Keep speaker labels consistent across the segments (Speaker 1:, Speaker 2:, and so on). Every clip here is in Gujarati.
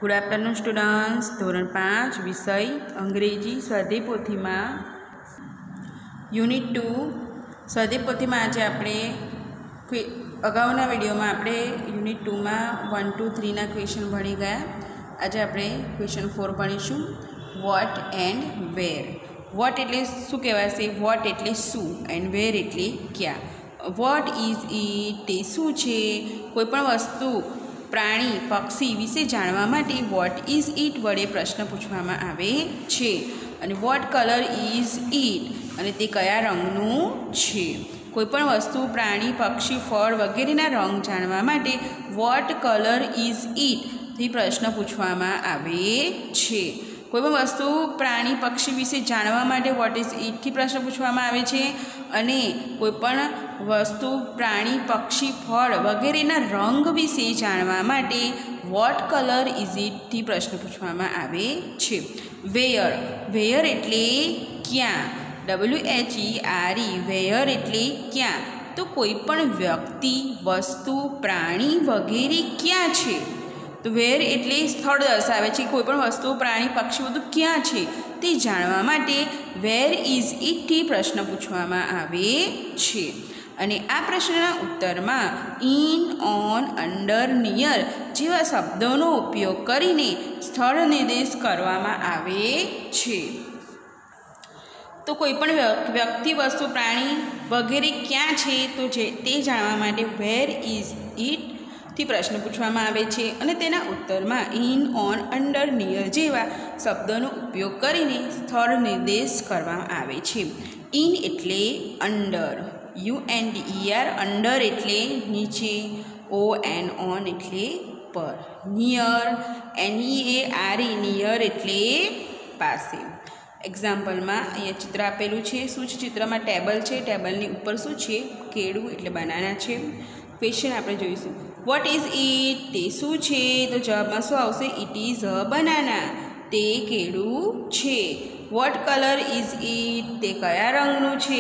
Speaker 1: Good afternoon students. ધોરણ 5 વિષય અંગ્રેજી સ્વાધ્યાય પોથીમાં યુનિટ 2 સ્વાધ્યાય પોથીમાં આજે આપણે અગાઉના વિડીયોમાં આપણે યુનિટ 2માં 1, 2, 3ના ક્વેશ્ચન ભણી ગયા. આજે આપણે ક્વેશ્ચન 4 ભણીશું. What and where. વોટ એટલે શું કહેવાશે? વોટ એટલે શું એન્ડ વેર એટલે ક્યાં. વોટ ઇઝ ઇટ તે શું છે. કોઈપણ વસ્તુ, પ્રાણી, પક્ષી વિશે જાણવા માટે વોટ ઇઝ ઇટ વડે પ્રશ્ન પૂછવામાં આવે છે. અને વોટ કલર ઇઝ ઇટ અને તે કયા રંગનું છે. કોઈપણ વસ્તુ, પ્રાણી, પક્ષી, ફળ વગેરેના રંગ જાણવા માટે વોટ કલર ઇઝ ઇટ થી પ્રશ્ન પૂછવામાં આવે છે. કોઈપણ વસ્તુ, પ્રાણી, પક્ષી વિશે જાણવા માટે વોટ ઇઝ ઇટથી પ્રશ્ન પૂછવામાં આવે છે. અને કોઈપણ વસ્તુ, પ્રાણી, પક્ષી, ફળ વગેરેના રંગ વિશે જાણવા માટે વોટ કલર ઇઝ ઇટથી પ્રશ્ન પૂછવામાં આવે છે. વેયર. વેયર એટલે ક્યાં. WHERE. વેયર એટલે ક્યાં. તો કોઈપણ વ્યક્તિ, વસ્તુ, પ્રાણી વગેરે ક્યાં છે. તો વેર એટલે સ્થળ દર્શાવે છે. કોઈપણ વસ્તુ, પ્રાણી, પક્ષી બધું ક્યાં છે તે જાણવા માટે વેર ઇઝ ઇટથી પ્રશ્ન પૂછવામાં આવે છે. અને આ પ્રશ્નના ઉત્તરમાં ઇન, ઓન, અંડર, નિયર જેવા શબ્દોનો ઉપયોગ કરીને સ્થળ નિર્દેશ કરવામાં આવે છે. તો કોઈપણ વ્યક્તિ, વસ્તુ, પ્રાણી વગેરે ક્યાં છે તો તે જાણવા માટે વેર ઇઝ ઇટ થી પ્રશ્ન પૂછવામાં આવે છે. અને તેના ઉત્તરમાં ઇન, ઓન, અંડર, નિયર જેવા શબ્દોનો ઉપયોગ કરીને સ્થળ નિર્દેશ કરવામાં આવે છે. ઇન એટલે અંડર, UNDER. અંડર એટલે નીચે, ON એટલે પર. Near, NEARE. નિયર એટલે પાસે. એક્ઝામ્પલમાં અહીંયા ચિત્ર આપેલું છે. શું છે ચિત્રમાં? ટેબલ છે. ટેબલની ઉપર શું છે? કેળું એટલે બનાના છે. ક્વેશ્ચન આપણે જોઈશું. વોટ ઇઝ ઇટ તે શું છે. તો જવાબમાં શું આવશે? It is a banana. તે કેળું છે. વોટ કલર ઇઝ ઇટ તે કયા રંગનું છે.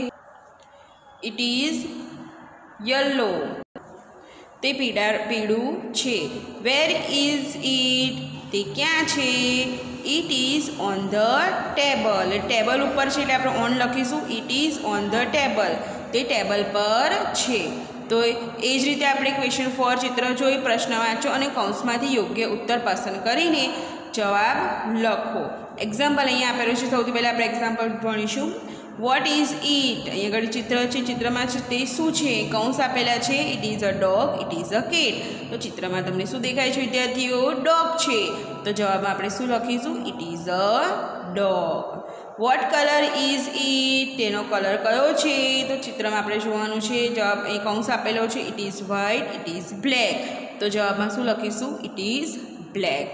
Speaker 1: It is yellow. તે પીળું છે. વેર ઇઝ ઇટ તે ક્યાં છે. It is on the table. Table ઉપર છે એટલે આપણે ઓન લખીશું. It is on the table. તે ટેબલ પર છે. તો એ જ રીતે આપણે ક્વેશ્ચન 4 ચિત્ર જોઈ, પ્રશ્ન વાંચો અને કૌંસમાંથી યોગ્ય ઉત્તર પસંદ કરીને જવાબ લખો. એક્ઝામ્પલ અહીંયા આપેલું છે. સૌથી પહેલાં આપણે એક્ઝામ્પલ ભણીશું. What is it. અહીંયા આગળ ચિત્ર છે. ચિત્રમાં છે તે શું છે? કૌંસ આપેલા છે. It is a dog. It is a cat. તો ચિત્રમાં તમને શું દેખાય છે વિદ્યાર્થીઓ? ડોગ છે. તો જવાબમાં આપણે શું લખીશું? It is a dog. What colour is it તેનો કલર કયો છે. તો ચિત્રમાં આપણે જોવાનું છે. જવાબ અહીં કૌંસ આપેલો છે. It is white. It is black. તો જવાબમાં શું લખીશું? It is black.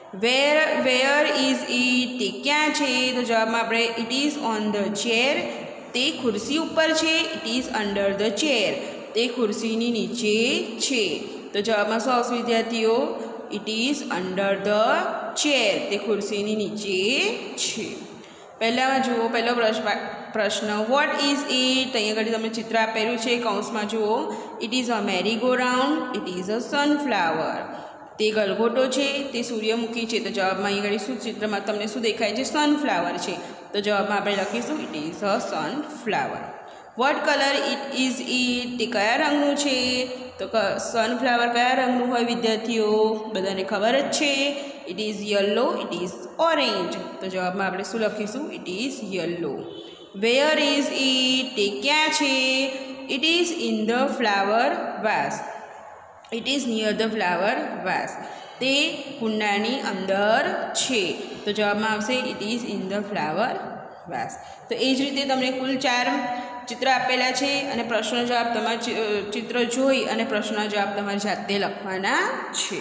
Speaker 1: Where is it તે ક્યાં છે. તો જવાબમાં આપણે it is on the chair. તે ખુરશી ઉપર છે. It is under the chair. તે ખુરશીની નીચે છે. તો જવાબમાં શું આવશે વિદ્યાર્થીઓ? It is under the chair. તે ખુરશીની નીચે છે. પહેલામાં જુઓ, પહેલો પ્રશ્ન વોટ ઇઝ ઇટ. અહીંયા આગળ તમને ચિત્ર આપેલું છે. કૌંસમાં જુઓ. It is a merry go round. It is a sunflower. તે ગલગોટો છે. તે સૂર્યમુખી છે. તો જવાબમાં અહીં આગળ શું ચિત્રમાં તમને શું દેખાય છે? સનફ્લાવર છે. તો જવાબમાં આપણે લખીશું it is a sunflower. What colour it is it તે કયા રંગનું છે. તો સનફ્લાવર કયા રંગનું હોય વિદ્યાર્થીઓ? બધાને ખબર જ છે. It is yellow. It is orange. તો જવાબમાં આપણે શું લખીશું? It is yellow. Where is it તે ક્યાં છે. It is in the flower vase. It is near the flower vase. તે કુંડાની અંદર છે. તો જવાબમાં આવશે it is in the flower vase. તો એ જ રીતે તમને કુલ 4 ચિત્ર આપેલા છે અને પ્રશ્નનો જવાબ તમારે ચિત્ર જોઈ અને પ્રશ્નનો જવાબ તમારે જાતે લખવાના છે.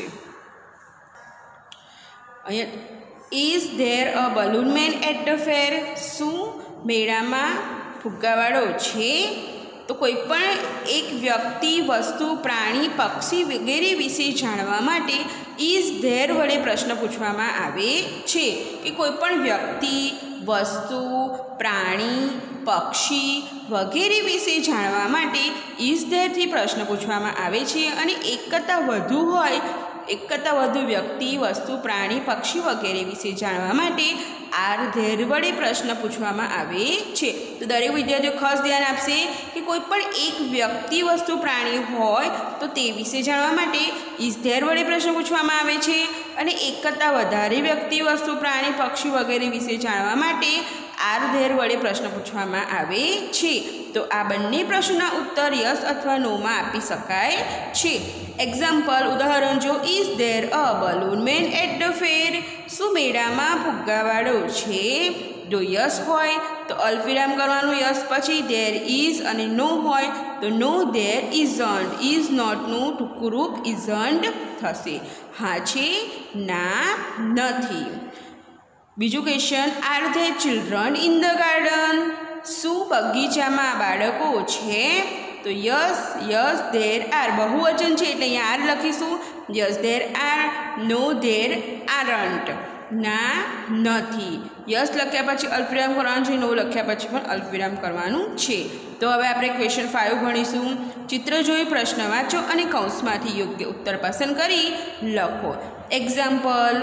Speaker 1: અહીંયા is there a balloon man at the fair. શું મેળામાં ફુગ્ગાવાળો છે. તો કોઈપણ એક વ્યક્તિ, વસ્તુ, પ્રાણી, પક્ષી વગેરે વિશે જાણવા માટે ઇઝ ધેર વડે પ્રશ્ન પૂછવામાં આવે છે. કે કોઈપણ વ્યક્તિ, વસ્તુ, પ્રાણી, પક્ષી વગેરે વિશે જાણવા માટે ઇઝ ધેરથી પ્રશ્ન પૂછવામાં આવે છે. અને એક કરતાં વધુ હોય એક કરતાં વધુ વ્યક્તિ, વસ્તુ, પ્રાણી, પક્ષી વગેરે વિશે જાણવા માટે આર ધેર વડે પ્રશ્ન પૂછવામાં આવે છે. તો દરેક વિદ્યાર્થીઓ ખાસ ધ્યાન આપશે કે કોઈ પણ એક વ્યક્તિ, વસ્તુ, પ્રાણી હોય તો તે વિશે જાણવા માટે ઇઝ ધેર વડે પ્રશ્ન પૂછવામાં આવે છે અને એક કરતાં વધારે વ્યક્તિ, વસ્તુ, પ્રાણી, પક્ષી વગેરે વિશે જાણવા માટે આર ધેર વડે પ્રશ્ન પૂછવામાં આવે છે. તો આ બંને પ્રશ્નના ઉત્તર યસ અથવા નોમાં આપી શકાય છે. એક્ઝામ્પલ ઉદાહરણ જો is there a balloon man at the fair. શું મેળામાં ફુગ્ગાવાળો છે? જો યસ હોય તો અલ્પવિરામ કરવાનું, યસ પછી ધેર ઇઝ, અને નો હોય તો નો ધેર ઇઝન્ટ. ઇઝ નોટનું ટૂંકું રૂપ ઇઝન્ટ થશે. હા છે, ના નથી. બીજું question are there children in the garden. શું બગીચામાં બાળકો છે? તો યસ યસ ધેર આર. બહુવચન છે એટલે અહીંયા આર લખીશું. Yes there are, no there aren't. ના નથી. યસ લખ્યા પછી અલ્પવિરામ કરવાનું છે, નો લખ્યા પછી પણ અલ્પવિરામ કરવાનું છે. તો હવે આપણે ક્વેશ્ચન 5 ભણીશું. ચિત્ર જોઈ પ્રશ્ન વાંચો અને કૌંસમાંથી યોગ્ય ઉત્તર પસંદ કરી લખો. Example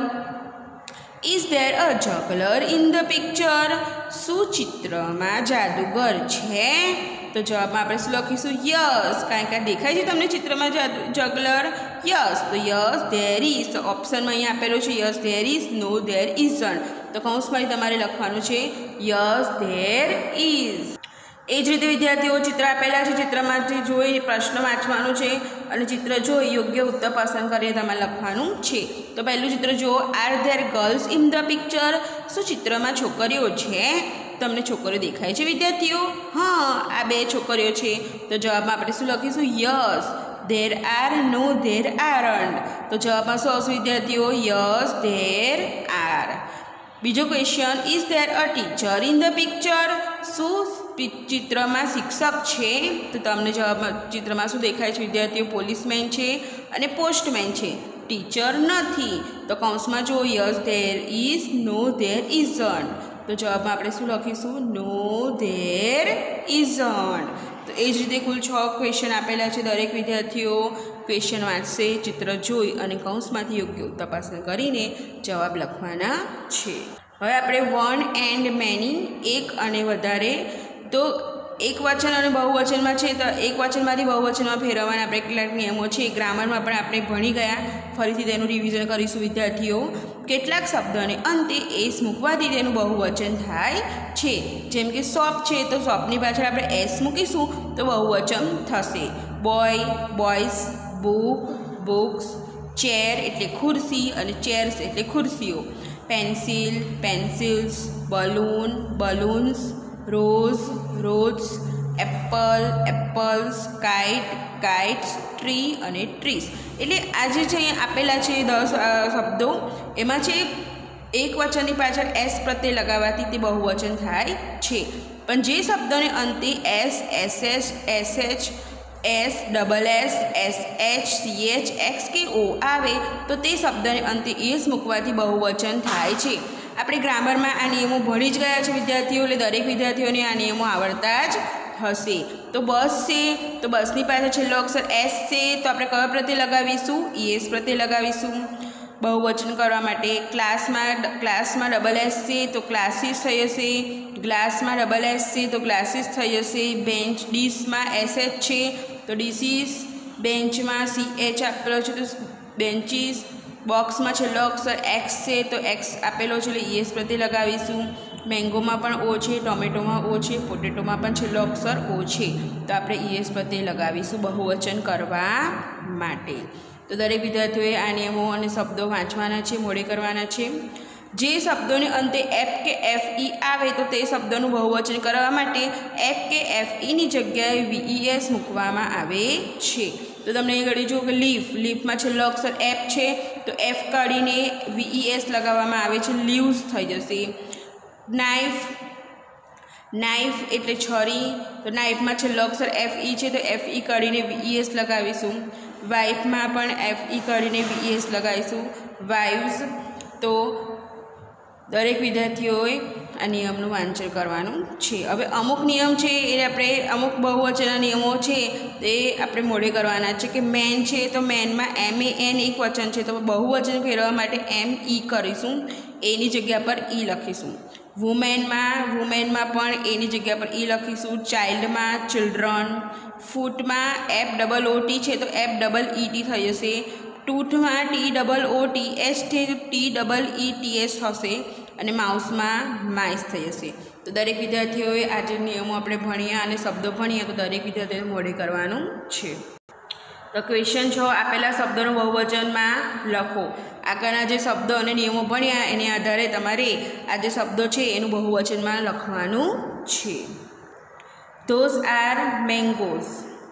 Speaker 1: is there a juggler in the picture. શું ચિત્રમાં જાદુગર છે? તો જવાબમાં આપણે શું લખીશું? યસ, કારણ કે દેખાય છે તમને ચિત્રમાં જગલર? યસ, તો યસ ધેર ઇઝ. તો ઓપ્શનમાં અહીંયા આપેલો છે yes there is, no there isn't. તો કૌંસમાં તમારે લખવાનું છે યસ ધેર ઇઝ. એ જ રીતે વિદ્યાર્થીઓ ચિત્ર આપેલા છે, ચિત્રમાંથી જોઈ પ્રશ્ન વાંચવાનું છે અને ચિત્ર જોઈ યોગ્ય ઉત્તર પસંદ કરીને તમારે લખવાનું છે. તો પહેલું ચિત્ર જુઓ. Are there girls in the picture. શું ચિત્રમાં છોકરીઓ છે? તમને છોકરીઓ દેખાય છે વિદ્યાર્થીઓ? હા, આ બે છોકરીઓ છે. તો જવાબમાં આપણે શું લખીશું? Yes there are, no there aren't. તો જવાબમાં શું આવશે વિદ્યાર્થીઓ? Yes there are. બીજો question is there a teacher in the picture. શું ચિત્રમાં શિક્ષક છે? તો તમને જવાબમાં ચિત્રમાં શું દેખાય છે વિદ્યાર્થીઓ? પોલીસમેન છે અને પોસ્ટમેન છે. ટીચર નથી. તો કૌંસમાં જો yes there is, no there isn't. તો જવાબમાં આપણે શું લખીશું? No there isn't. તો એ જ રીતે કુલ 6 ક્વેશ્ચન આપેલા છે. દરેક વિદ્યાર્થીઓ ક્વેશ્ચન વાંચશે, ચિત્ર જોઈ અને કૌંસમાંથી યોગ્ય ઉત્તર પસંદ કરીને જવાબ લખવાના છે. હવે આપણે વન એન્ડ મેની, એક અને વધારે. તો એક વચન અને બહુવચનમાં છે તો એક વચનમાંથી બહુવચનમાં ફેરવવાના આપણે કેટલાક નિયમો છે. ગ્રામરમાં પણ આપણે ભણી ગયા, ફરીથી તેનું રિવિઝન કરીશું વિદ્યાર્થીઓ. કેટલાક શબ્દોને અંતે એસ મૂકવાથી તેનું બહુવચન થાય છે. જેમ કે શોપ છે તો શોપની પાછળ આપણે એસ મૂકીશું તો બહુવચન થશે. Boy, boys, book, books, chair એટલે ખુરશી અને ચેર્સ એટલે ખુરશીઓ. Pencil, pencils, balloon, balloons, rose, roses, apple, apples, kite, kites, tree અને ટ્રીસ. એટલે આ જે છે અહીંયા આપેલા છે 10 શબ્દો, એમાં છે એક વચનની પાછળ એસ પ્રત્યય લગાવવાથી તે બહુવચન થાય છે. પણ જે શબ્દોને અંતે S, SH, SH, S, double S, SH, CH, X કે ઓ આવે તો તે શબ્દને અંતે એસ મૂકવાથી બહુવચન થાય છે. આપણે ગ્રામરમાં આ નિયમો ભણી જ ગયા છે વિદ્યાર્થીઓ, એટલે દરેક વિદ્યાર્થીઓને આ નિયમો આવડતા જ હશે. તો બસ છે તો બસની પાસે છેલ્લો અક્ષર એસ છે તો આપણે કયો પ્રત્યય લગાવીશું? ઈએસ પ્રત્યય લગાવીશું બહુવચન કરવા માટે. ક્લાસમાં ડબલ એસ છે તો ક્લાસીસ થઈ જશે. ગ્લાસમાં ડબલ એસ છે તો ગ્લાસીસ થઈ જશે. બેન્ચ, ડીશમાં એસએચ છે તો ડીસીસ. બેન્ચમાં સીએચ આપેલો છે તો બેન્ચીસ. બોક્સમાં છેલ્લો અક્ષર એક્સ છે તો એક્સ આપેલો છે એટલે ઈએસ પ્રત્યય લગાવીશું. મેંગોમાં પણ ઓ છે, ટોમેટોમાં ઓ છે, પોટેટોમાં પણ છેલ્લો અક્ષર ઓ છે તો આપણે ઈએસ પ્રત્યય લગાવીશું બહુવચન કરવા માટે. તો દરેક વિદ્યાર્થીઓએ આ નિયમો અને શબ્દો વાંચવાના છે, મોડે કરવાના છે. જે શબ્દોને અંતે એફ કે એફ ઈ આવે તો તે શબ્દોનું બહુવચન કરવા માટે એફ કે એફ ઈની જગ્યાએ વીઈએસ મૂકવામાં આવે છે. તો તમને અહીં ઘડી જુઓ કે લીફ, લીફમાં છેલ્લો અક્ષર એફ છે તો એફ કાઢીને વીઈએસ લગાવવામાં આવે છે, લીવ્સ થઈ જશે. નાઇફ, નાઇફ એટલે છરી તો નાઇફમાં છેલ્લો અક્ષર એફ ઈ છે તો એફ ઈ કાઢીને વીઈએસ લગાવીશું. વાઇફમાં પણ એફ ઈ કાઢીને વીઈએસ લગાવીશું. વાઇવ્સ. તો દરેક વિદ્યાર્થીઓએ આ નિયમનું વાંચન કરવાનું છે। હવે અમુક નિયમ છે એ આપણે અમુક બહુવચનના નિયમો છે તે આપણે મોઢે કરવાના છે કે મેન છે તો મેનમાં MEN એક વચન છે તો બહુવચન ફેરવવા માટે ME કરીશું, એની જગ્યા પર E લખીશું। વુમેનમાં પણ એની જગ્યા પર E લખીશું। ચાઇલ્ડમાં ચિલ્ડ્રન, ફૂટમાં FOOT છે તો FEET થઈ જશે। ટૂથમાં TOOTH છે તો TEETS થશે અને માઉસમાં માઇસ થઈ જશે। તો દરેક વિદ્યાર્થીઓએ આજે નિયમો આપણે ભણ્યા અને શબ્દો ભણ્યા તો દરેક વિદ્યાર્થીઓએ મોઢે કરવાનું છે। તો ક્વેશ્ચન 6 આપેલા શબ્દોનું બહુવચનમાં લખો। આગળના જે શબ્દો અને નિયમો ભણ્યા એને આધારે તમારે આ જે શબ્દો છે એનું બહુવચનમાં લખવાનું છે। Those are mangoes.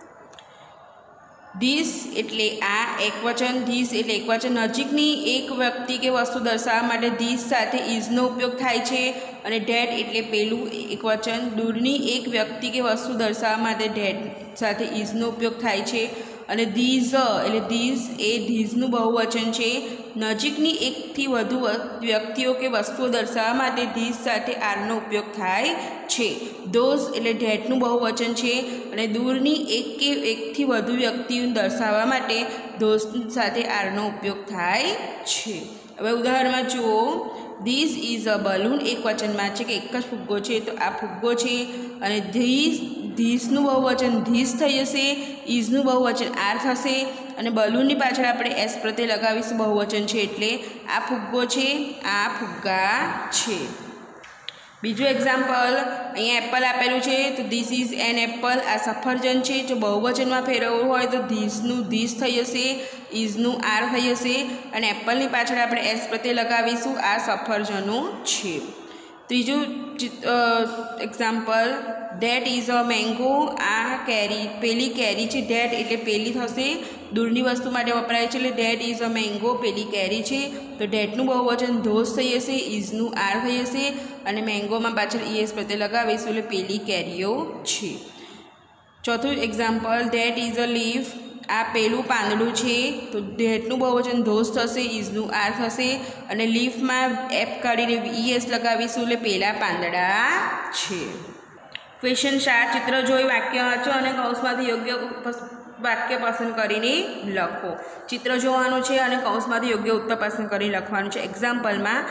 Speaker 1: ધીસ એટલે આ એકવચન, ધીસ એટલે એકવચન। નજીકની એક વ્યક્તિ કે વસ્તુ દર્શાવવા માટે ધીસ સાથે ઇઝનો ઉપયોગ થાય છે અને ધેટ એટલે પેલું એકવચન। દૂરની એક વ્યક્તિ કે વસ્તુ દર્શાવવા માટે ધેટ સાથે ઇઝનો ઉપયોગ થાય છે અને ધીઝ એટલે ધીઝ એ ધીઝનું બહુવચન છે। નજીકની એકથી વધુ વ્યક્તિઓ કે વસ્તુઓ દર્શાવવા માટે ધીઝ સાથે આરનો ઉપયોગ થાય છે। ધોઝ એટલે ધેટનું બહુવચન છે અને દૂરની એક કે એકથી વધુ વ્યક્તિઓ દર્શાવવા માટે ધોઝ સાથે આરનો ઉપયોગ થાય છે। હવે ઉદાહરણમાં જુઓ, ધીસ ઇઝ અ બલૂન એક વચનમાં છે કે એક જ ફુગ્ગો છે તો આ ફુગ્ગો છે અને ધીસનું બહુવચન ધીસ થઈ જશે, ઇઝનું બહુવચન આર થશે અને બલૂનની પાછળ આપણે એસ પ્રત્યે લગાવીશું, બહુવચન છે એટલે આ ફુગ્ગો છે, આ ફુગ્ગા છે। બીજું એક્ઝામ્પલ, અહીંયા એપલ આપેલું છે તો ધીસ ઇઝ એન એપલ, આ સફરજન છે। જો બહુવચનમાં ફેરવવું હોય તો ધીસનું ધીસ થઈ જશે, ઇઝનું આર થઈ જશે અને એપલની પાછળ આપણે એસ પ્રત્યે લગાવીશું, આ સફરજનો છે। ત્રીજું example, that is a mango, આ કેરી પેલી કેરી છે, ધેટ એટલે પેલી થશે, દૂરની વસ્તુ માટે વપરાય છે એટલે ધેટ ઇઝ અ મેંગો પેલી કેરી છે તો ધેટનું બહુવચન ધોઝ થઈ જશે, ઇઝનું આર થઈ જશે અને મેંગોમાં પાછળ ES પ્રત્યે લગાવીશું એટલે પેલી કેરીઓ છે। ચોથું example, that is a leaf, આ પેલું પાંદડું છે તો ધેટનું બહુવચન ધોઝ થશે, ઇઝનું આર થશે અને લીફમાં એફ કાઢીને ES લગાવીશું એટલે પેલા પાંદડા છે। ક્વેશ્ચન 4 ચિત્ર જોઈ વાક્ય વાંચો અને કૌંસમાંથી યોગ્ય વાક્ય પસંદ કરીને લખો। ચિત્ર જોવાનું છે અને કૌંસમાંથી યોગ્ય ઉત્તર પસંદ કરીને લખવાનું છે। એક્ઝામ્પલમાં,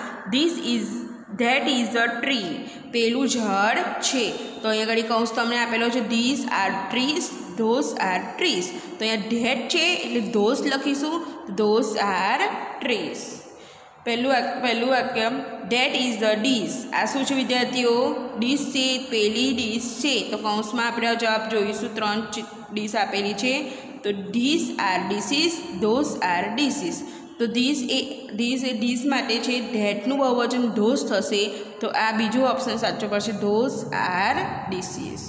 Speaker 1: ધેટ ઇઝ અ ટ્રી, પેલું ઝાડ છે તો અહીંયા આગળ કૌંસ તમને આપેલો છે, these are trees, those are trees તો અહીંયા ધેટ છે એટલે ધોઝ લખીશું, ધોઝ આર ટ્રીઝ। પહેલું વાક્ય, ધેટ ઇઝ ધ ડીશ, આ શું છે વિદ્યાર્થીઓ? ડીશ છે, પેલી ડીશ છે તો કૌંસમાં આપણે જવાબ જોઈશું, 3 ડીશ આપેલી છે તો these are dishes, those are dishes તો ધીસ એ ડીશ માટે છે, ધેટનું બહુવચન ધોઝ થશે તો આ બીજો ઓપ્શન સાચો પડશે, ધોઝ આર ડીશીસ।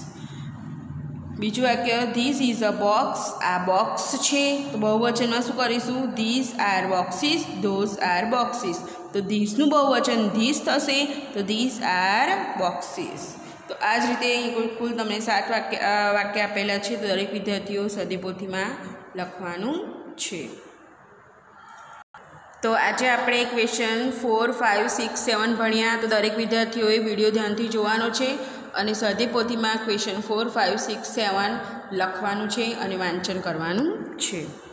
Speaker 1: બીજું વાક્ય, ધીસ ઇઝ અ બોક્સ, આ બોક્સ છે તો બહુવચનમાં શું કરીશું? These are boxes, those are boxes તો ધીસનું બહુવચન ધીસ થશે તો ધીસ આર બોક્સીસ। તો આ જ રીતે અહીં કુલ તમને 7 વાક્ય આપેલા છે તો દરેક વિદ્યાર્થીઓ સદીપોથીમાં લખવાનું છે। તો આજે આપણે ક્વેશ્ચન 4, 5, 6, 7 ભણ્યા તો દરેક વિદ્યાર્થીઓએ વિડીયો ધ્યાનથી જોવાનો છે અને સદીપોથીમાં ક્વેશ્ચન 4, 5, 6, 7 લખવાનું છે અને વાંચન કરવાનું છે।